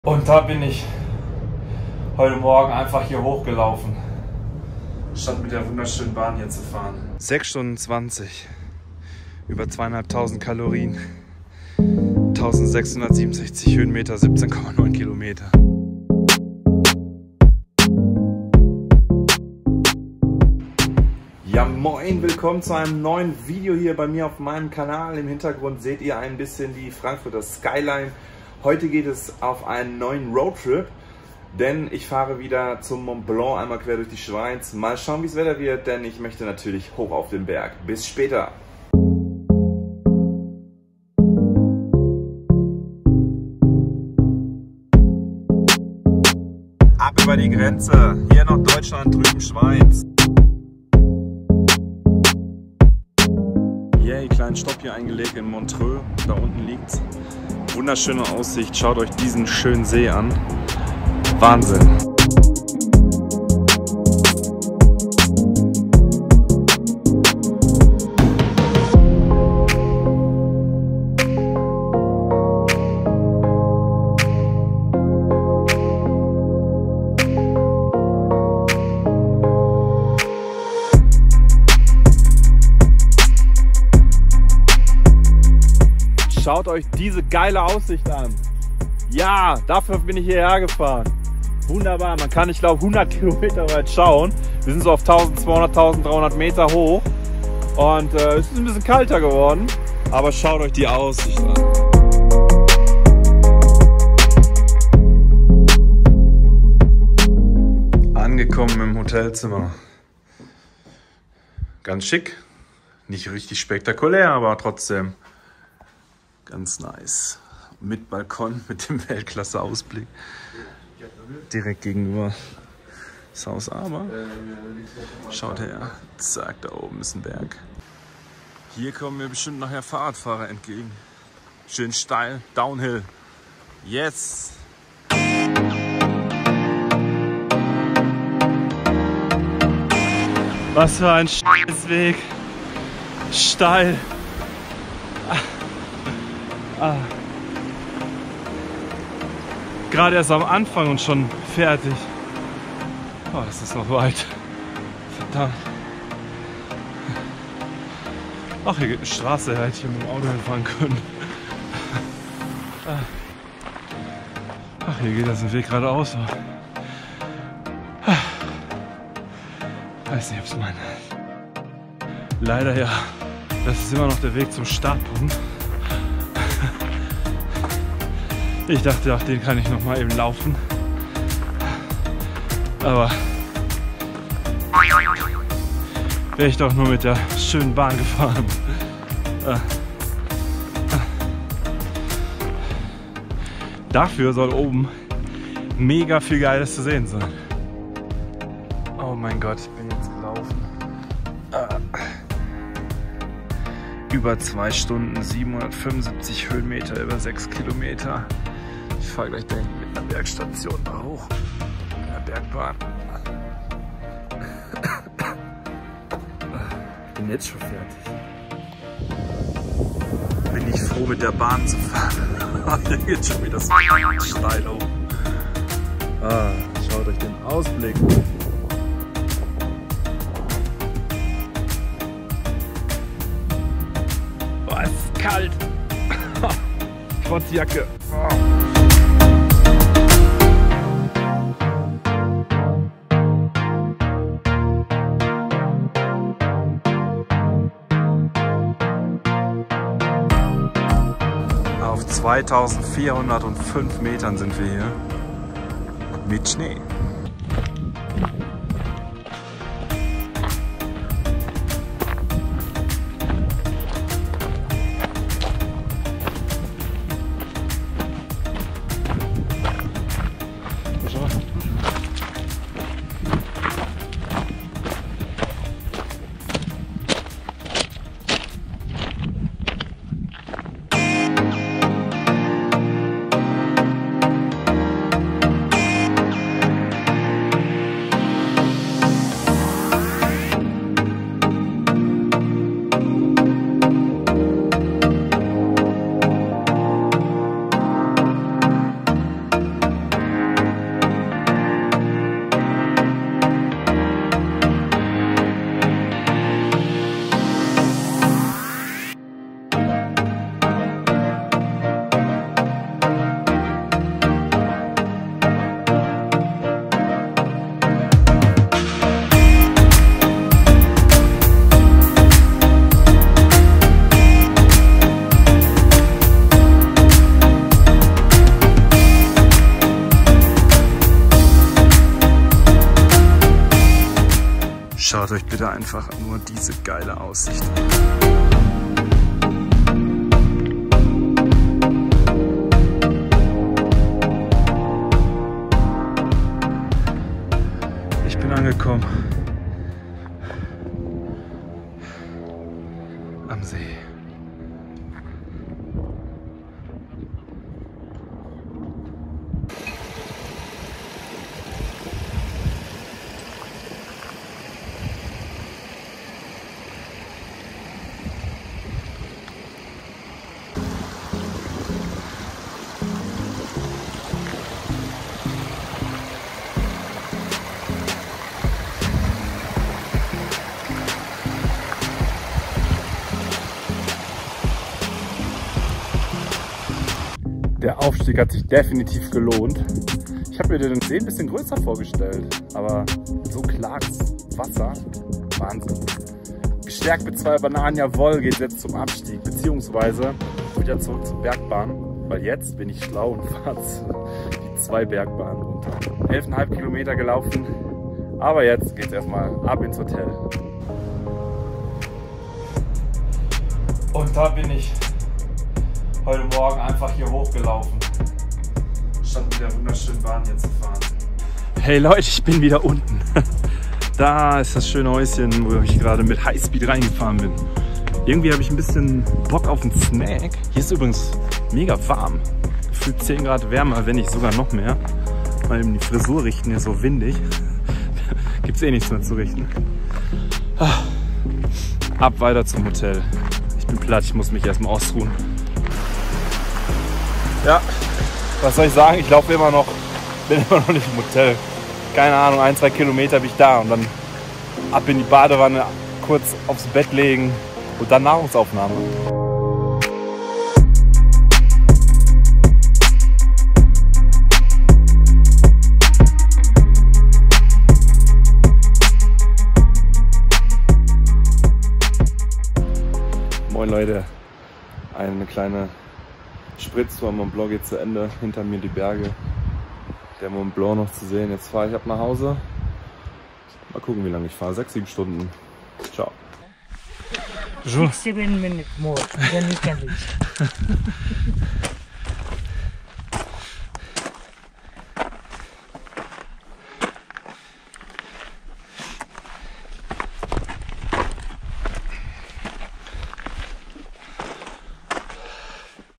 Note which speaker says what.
Speaker 1: Und da bin ich heute Morgen einfach hier hochgelaufen, statt mit der wunderschönen Bahn hier zu fahren. 6 Stunden 20, über 2500 Kalorien, 1667 Höhenmeter, 17,9 Kilometer. Ja moin, willkommen zu einem neuen Video hier bei mir auf meinem Kanal. Im Hintergrund seht ihr ein bisschen die Frankfurter Skyline. Heute geht es auf einen neuen Roadtrip, denn ich fahre wieder zum Mont Blanc, einmal quer durch die Schweiz. Mal schauen, wie es Wetter wird, denn ich möchte natürlich hoch auf den Berg. Bis später! Ab über die Grenze, hier noch Deutschland, drüben Schweiz. Yay, kleinen Stopp hier eingelegt in Montreux, da unten liegt's. Wunderschöne Aussicht, schaut euch diesen schönen See an. Wahnsinn! Schaut euch diese geile Aussicht an. Ja, dafür bin ich hierher gefahren. Wunderbar, man kann, ich glaube, 100 Kilometer weit schauen. Wir sind so auf 1200, 1300 Meter hoch. Und es ist ein bisschen kalter geworden. Aber schaut euch die Aussicht an. Angekommen im Hotelzimmer. Ganz schick. Nicht richtig spektakulär, aber trotzdem ganz nice. Mit Balkon, mit dem Weltklasse-Ausblick. Direkt gegenüber das Haus, aber schaut her, zack, da oben ist ein Berg. Hier kommen mir bestimmt nachher Fahrradfahrer entgegen. Schön steil, Downhill. Yes! Was für ein Scheißweg. Steil. Gerade erst am Anfang und schon fertig. Oh, das ist noch weit. Verdammt. Ach, hier geht eine Straße, hätte ich mit dem Auto hinfahren können. Ach, hier geht das ein Weg geradeaus. Weiß nicht, ob es mein. Leider ja. Das ist immer noch der Weg zum Startpunkt. Ich dachte, ach, den kann ich noch mal eben laufen. Aber wäre ich doch nur mit der schönen Bahn gefahren. Dafür soll oben mega viel Geiles zu sehen sein. Oh mein Gott, ich bin jetzt gelaufen. Über 2 Stunden, 775 Höhenmeter, über 6 Kilometer. Ich fahre gleich da hinten mit einer Bergstation da hoch. Mit einer Bergbahn. Bin jetzt schon fertig. Bin ich froh, mit der Bahn zu fahren. Hier geht schon wieder so steil hoch. Schaut euch den Ausblick an. Boah, es ist kalt. Trotz Jacke. Auf 2405 Metern sind wir hier mit Schnee. Schaut euch bitte einfach nur diese geile Aussicht. Ich bin angekommen am See. Der Aufstieg hat sich definitiv gelohnt. Ich habe mir den See ein bisschen größer vorgestellt, aber so klares Wasser, Wahnsinn. Gestärkt mit 2 Bananen, jawohl, geht jetzt zum Abstieg, beziehungsweise wieder zurück zur Bergbahn, weil jetzt bin ich schlau und fahre die 2 Bergbahnen runter. 11,5 Kilometer gelaufen, aber jetzt geht es erstmal ab ins Hotel. Und da bin ich heute Morgen einfach hier hochgelaufen, statt mit der wunderschönen Bahn hier zu fahren. Hey Leute, ich bin wieder unten. Da ist das schöne Häuschen, wo ich gerade mit Highspeed reingefahren bin. Irgendwie habe ich ein bisschen Bock auf einen Snack. Hier ist übrigens mega warm. Gefühlt 10 Grad wärmer, wenn nicht sogar noch mehr. Mal eben die Frisur richten, hier ist so windig. Gibt es eh nichts mehr zu richten. Ab weiter zum Hotel. Ich bin platt, ich muss mich erstmal ausruhen. Ja, was soll ich sagen? Ich laufe immer noch, bin immer noch nicht im Hotel. Keine Ahnung, 1-2 Kilometer bin ich da und dann ab in die Badewanne, kurz aufs Bett legen und dann Nahrungsaufnahme. Moin Leute, eine kleine Spritztour am Mont Blanc geht zu Ende. Hinter mir die Berge, der Mont Blanc noch zu sehen. Jetzt fahre ich ab nach Hause. Mal gucken, wie lange ich fahre. 6-7 Stunden. Ciao.
Speaker 2: 6-7 minutes more, then we can reach.